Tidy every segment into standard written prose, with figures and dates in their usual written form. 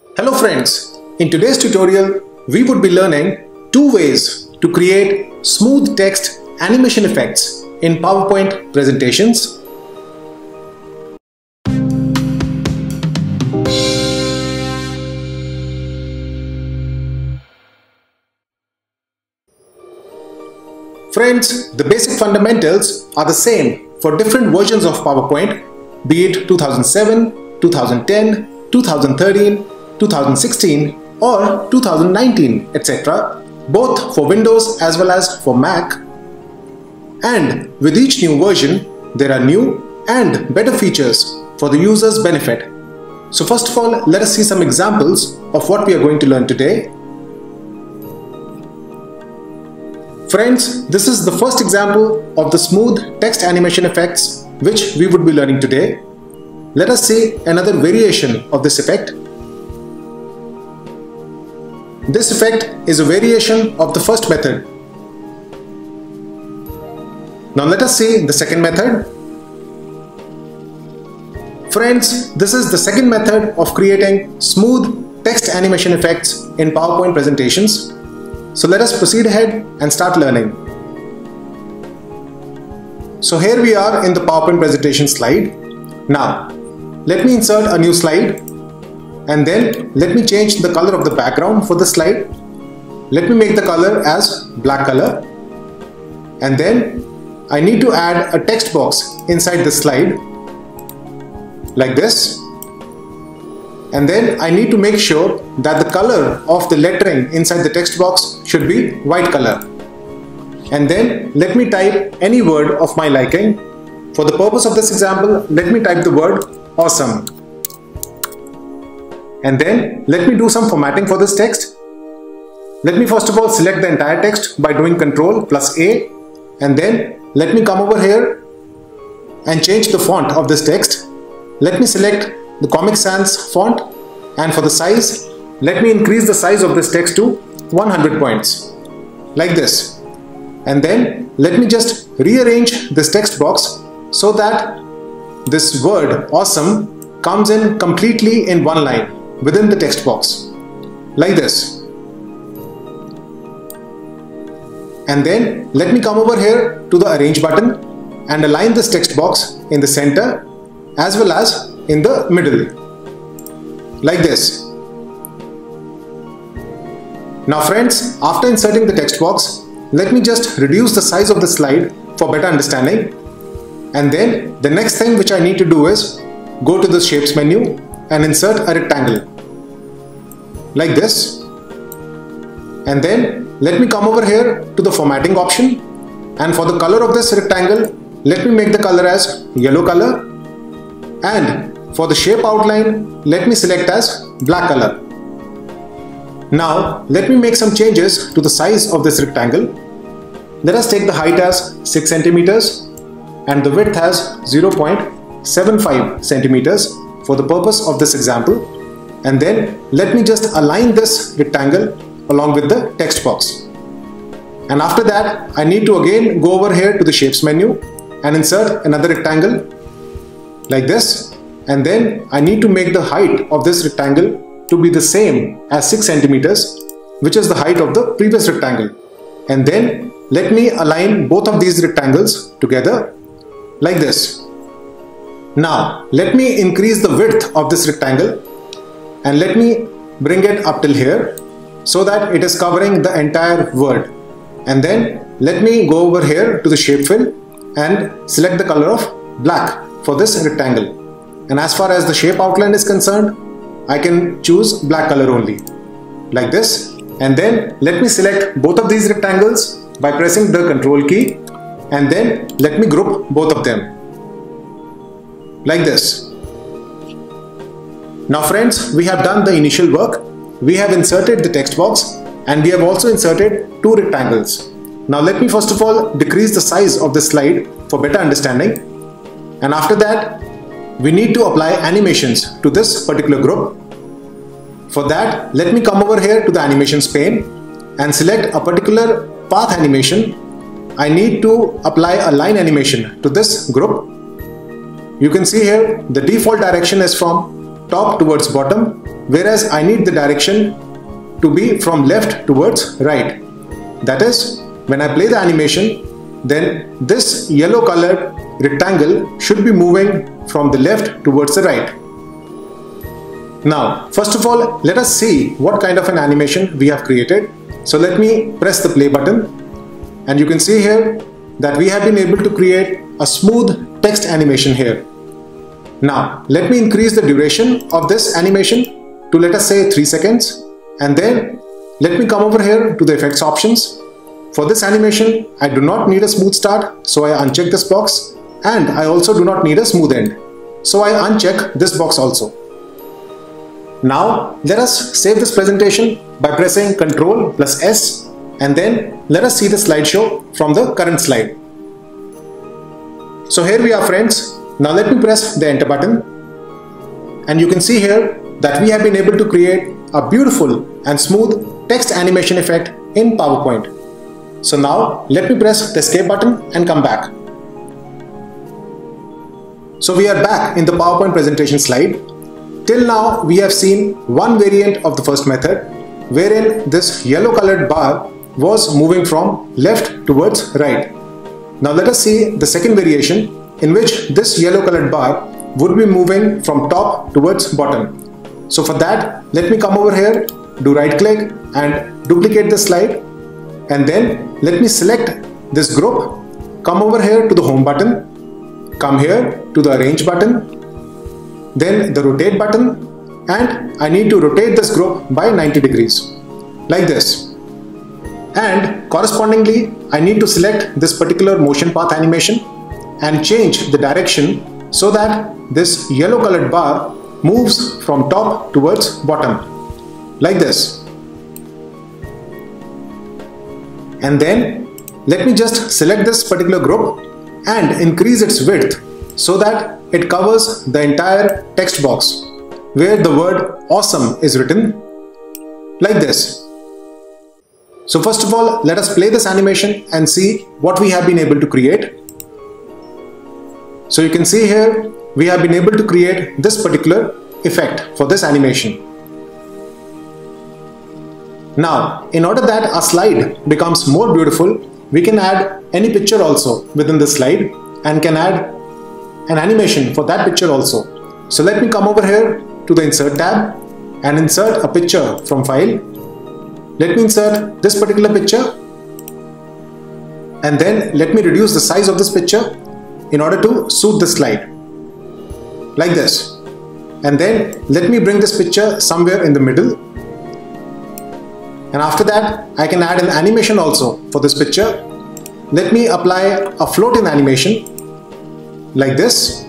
Hello friends, in today's tutorial we would be learning two ways to create smooth text animation effects in PowerPoint presentations. Friends, the basic fundamentals are the same for different versions of PowerPoint, be it 2007, 2010, 2013, 2016 or 2019, etc., both for Windows as well as for Mac. And with each new version, there are new and better features for the user's benefit. So first of all, let us see some examples of what we are going to learn today. Friends, this is the first example of the smooth text animation effects which we would be learning today. Let us see another variation of this effect. This effect is a variation of the first method. Now let us see the second method. Friends, this is the second method of creating smooth text animation effects in PowerPoint presentations. So let us proceed ahead and start learning. So here we are in the PowerPoint presentation slide. Now, let me insert a new slide. And then let me change the color of the background for the slide. Let me make the color as black color. And then I need to add a text box inside the slide like this. And then I need to make sure that the color of the lettering inside the text box should be white color. And then let me type any word of my liking. For the purpose of this example, let me type the word awesome. And then let me do some formatting for this text. Let me first of all select the entire text by doing Ctrl+A, and then let me come over here and change the font of this text. Let me select the Comic Sans font, and for the size, let me increase the size of this text to 100 points like this. And then let me just rearrange this text box so that this word awesome comes in completely in one line within the text box, like this. And then let me come over here to the arrange button and align this text box in the center as well as in the middle, like this. Now friends, after inserting the text box, let me just reduce the size of the slide for better understanding. And then the next thing which I need to do is go to the shapes menu and insert a rectangle like this. And then let me come over here to the formatting option, and for the color of this rectangle, let me make the color as yellow color, and for the shape outline, let me select as black color. Now let me make some changes to the size of this rectangle. Let us take the height as 6 centimeters and the width as 0.75 centimeters for the purpose of this example. And then let me just align this rectangle along with the text box. And after that, I need to again go over here to the shapes menu and insert another rectangle like this. And then I need to make the height of this rectangle to be the same as 6 centimeters, which is the height of the previous rectangle. And then let me align both of these rectangles together like this. Now let me increase the width of this rectangle and let me bring it up till here so that it is covering the entire word. And then let me go over here to the shape fill and select the color of black for this rectangle. And as far as the shape outline is concerned, I can choose black color only, like this. And then let me select both of these rectangles by pressing the Ctrl key, and then let me group both of them like this. Now friends, we have done the initial work. We have inserted the text box and we have also inserted two rectangles. Now let me first of all decrease the size of the slide for better understanding. And after that, we need to apply animations to this particular group. For that, let me come over here to the animations pane and select a particular path animation. I need to apply a line animation to this group. You can see here the default direction is from top towards bottom whereas I need the direction to be from left towards right. That is, when I play the animation, then this yellow colored rectangle should be moving from the left towards the right. Now, first of all, let us see what kind of an animation we have created. So let me press the play button, and you can see here that we have been able to create a smooth text animation here. Now, let me increase the duration of this animation to, let us say, 3 seconds, and then let me come over here to the effects options. For this animation, I do not need a smooth start, so I uncheck this box, and I also do not need a smooth end, so I uncheck this box also. Now let us save this presentation by pressing Ctrl+S, and then let us see the slideshow from the current slide. So here we are, friends. Now let me press the enter button, and you can see here that we have been able to create a beautiful and smooth text animation effect in PowerPoint. So now let me press the escape button and come back. So we are back in the PowerPoint presentation slide. Till now we have seen one variant of the first method, wherein this yellow colored bar was moving from left towards right. Now let us see the second variation, in which this yellow colored bar would be moving from top towards bottom. So for that, let me come over here, do right click and duplicate the slide, and then let me select this group, come over here to the home button, come here to the arrange button, then the rotate button, and I need to rotate this group by 90 degrees like this. And correspondingly, I need to select this particular motion path animation and change the direction so that this yellow colored bar moves from top towards bottom like this. And then let me just select this particular group and increase its width so that it covers the entire text box where the word awesome is written like this. So first of all, let us play this animation and see what we have been able to create. So you can see here, we have been able to create this particular effect for this animation. Now, in order that our slide becomes more beautiful, we can add any picture also within the slide and can add an animation for that picture also. So let me come over here to the Insert tab and insert a picture from File. Let me insert this particular picture, and then let me reduce the size of this picture in order to suit the slide like this. And then let me bring this picture somewhere in the middle, and after that I can add an animation also for this picture. Let me apply a float in animation like this,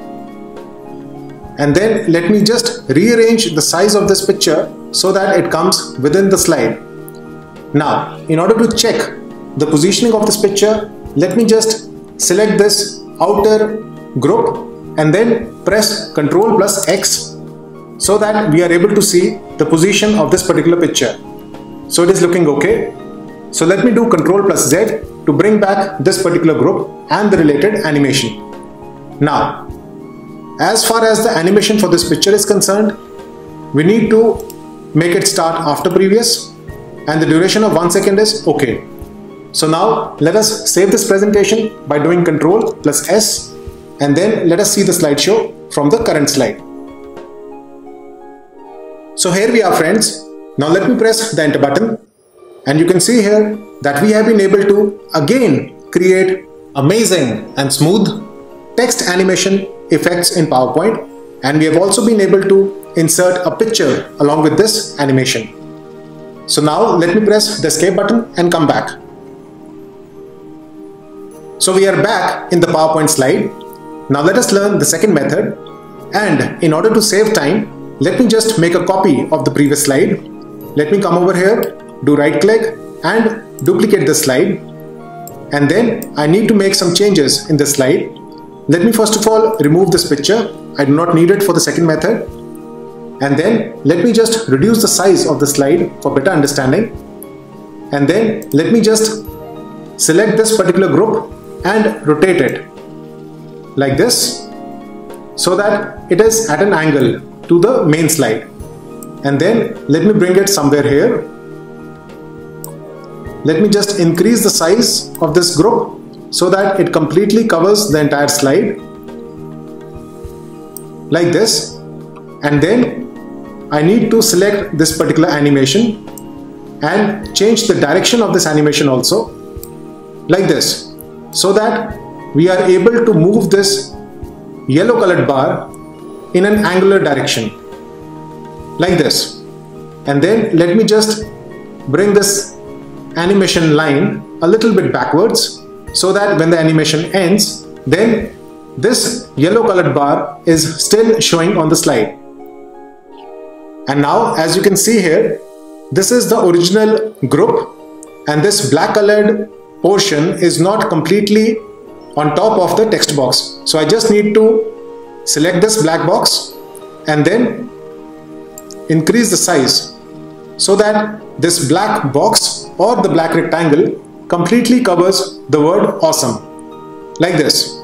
and then let me just rearrange the size of this picture so that it comes within the slide. Now, in order to check the positioning of this picture, let me just select this outer group and then press Ctrl+X so that we are able to see the position of this particular picture. So it is looking okay. So let me do Ctrl+Z to bring back this particular group and the related animation. Now, as far as the animation for this picture is concerned, we need to make it start after previous, and the duration of 1 second is okay. So now let us save this presentation by doing Ctrl+S, and then let us see the slideshow from the current slide. So here we are, friends. Now let me press the enter button, and you can see here that we have been able to again create amazing and smooth text animation effects in PowerPoint, and we have also been able to insert a picture along with this animation. So now let me press the escape button and come back. So we are back in the PowerPoint slide. Now let us learn the second method, and in order to save time, let me just make a copy of the previous slide. Let me come over here, do right click and duplicate the slide, and then I need to make some changes in the slide. Let me first of all remove this picture. I do not need it for the second method. And then let me just reduce the size of the slide for better understanding. And then let me just select this particular group and rotate it like this so that it is at an angle to the main slide. and then let me bring it somewhere here. Let me just increase the size of this group so that it completely covers the entire slide like this, and then I need to select this particular animation and change the direction of this animation also like this, so that we are able to move this yellow colored bar in an angular direction like this. And then let me just bring this animation line a little bit backwards so that when the animation ends, then this yellow colored bar is still showing on the slide. And now, as you can see here, this is the original group, and this black colored portion is not completely on top of the text box. So I just need to select this black box and then increase the size so that this black box or the black rectangle completely covers the word awesome like this.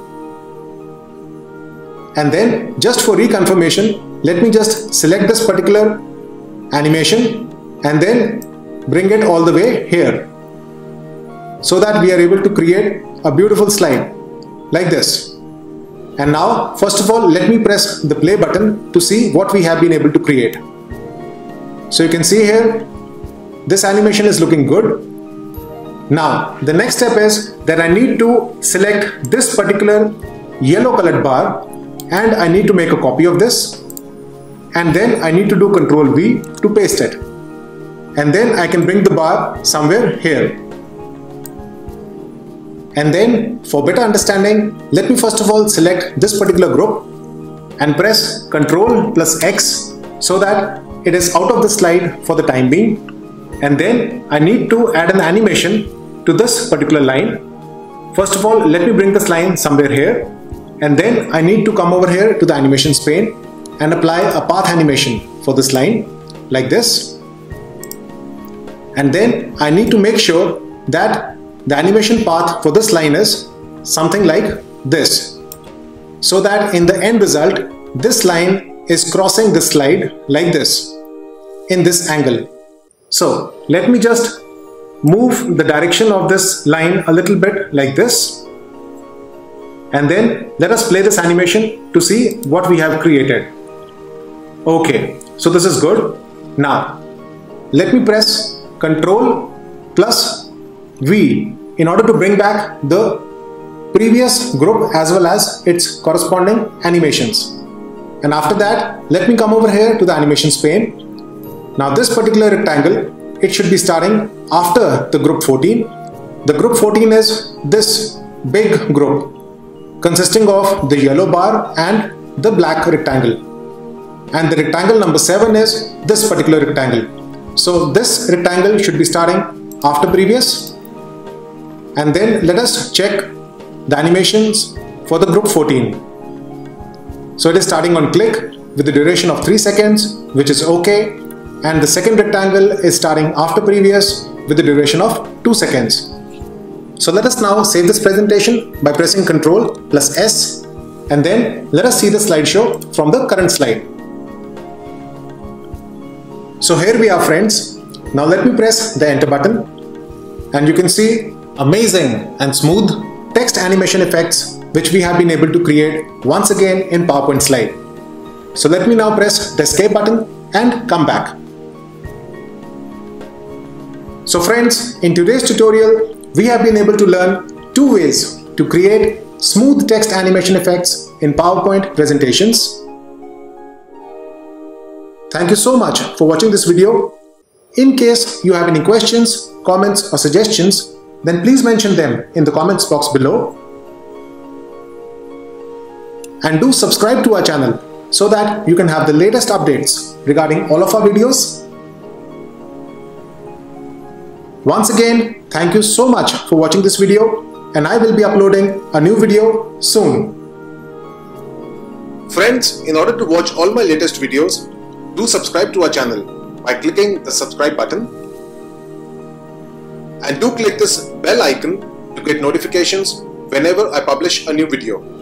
And then just for reconfirmation, let me just select this particular animation and then bring it all the way here so that we are able to create a beautiful slide like this. And now, first of all, let me press the play button to see what we have been able to create. So you can see here, this animation is looking good. Now, the next step is that I need to select this particular yellow colored bar and I need to make a copy of this, and then I need to do Ctrl V to paste it, and then I can bring the bar somewhere here. And then for better understanding, let me first of all select this particular group and press Ctrl plus X so that it is out of the slide for the time being. And then I need to add an animation to this particular line. First of all, let me bring this line somewhere here, and then I need to come over here to the animations pane and apply a path animation for this line like this. And then I need to make sure that the animation path for this line is something like this, so that in the end result, this line is crossing this slide like this in this angle. So let me just move the direction of this line a little bit like this, and then let us play this animation to see what we have created. Okay, so this is good. Now let me press Ctrl plus V in order to bring back the previous group as well as its corresponding animations. And after that, let me come over here to the animations pane. Now this particular rectangle, it should be starting after the group 14. The group 14 is this big group consisting of the yellow bar and the black rectangle. And the rectangle number 7 is this particular rectangle. So this rectangle should be starting after previous. And then let us check the animations for the group 14. So it is starting on click with the duration of 3 seconds, which is okay. And the second rectangle is starting after previous with the duration of 2 seconds. So let us now save this presentation by pressing Ctrl plus S, and then let us see the slideshow from the current slide. So here we are, friends. Now let me press the enter button, and you can see amazing and smooth text animation effects which we have been able to create once again in PowerPoint slide. So let me now press the escape button and come back. So friends, in today's tutorial, we have been able to learn 2 ways to create smooth text animation effects in PowerPoint presentations. Thank you so much for watching this video. In case you have any questions, comments or suggestions, then please mention them in the comments box below. And do subscribe to our channel so that you can have the latest updates regarding all of our videos. Once again, thank you so much for watching this video, and I will be uploading a new video soon. Friends, in order to watch all my latest videos, do subscribe to our channel by clicking the subscribe button, and do click this bell icon to get notifications whenever I publish a new video.